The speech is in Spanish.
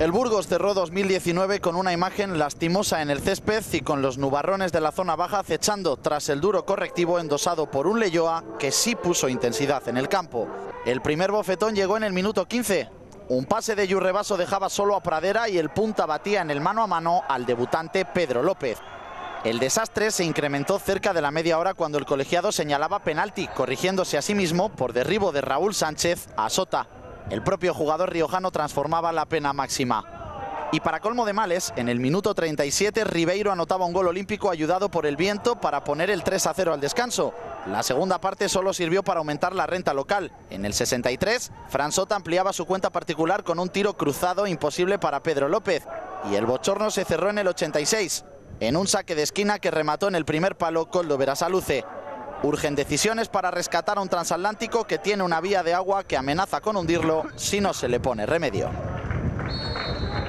El Burgos cerró 2019 con una imagen lastimosa en el césped y con los nubarrones de la zona baja acechando tras el duro correctivo endosado por un Leyoa que sí puso intensidad en el campo. El primer bofetón llegó en el minuto 15. Un pase de Yurrebaso dejaba solo a Pradera y el punta batía en el mano a mano al debutante Pedro López. El desastre se incrementó cerca de la media hora cuando el colegiado señalaba penalti, corrigiéndose a sí mismo por derribo de Raúl Sánchez a Sota. El propio jugador riojano transformaba la pena máxima. Y para colmo de males, en el minuto 37 Ribeiro anotaba un gol olímpico ayudado por el viento para poner el 3-0 al descanso. La segunda parte solo sirvió para aumentar la renta local. En el 63, Fran Sota ampliaba su cuenta particular con un tiro cruzado imposible para Pedro López. Y el bochorno se cerró en el 86, en un saque de esquina que remató en el primer palo Koldo Berasaluce. Urgen decisiones para rescatar a un transatlántico que tiene una vía de agua que amenaza con hundirlo si no se le pone remedio.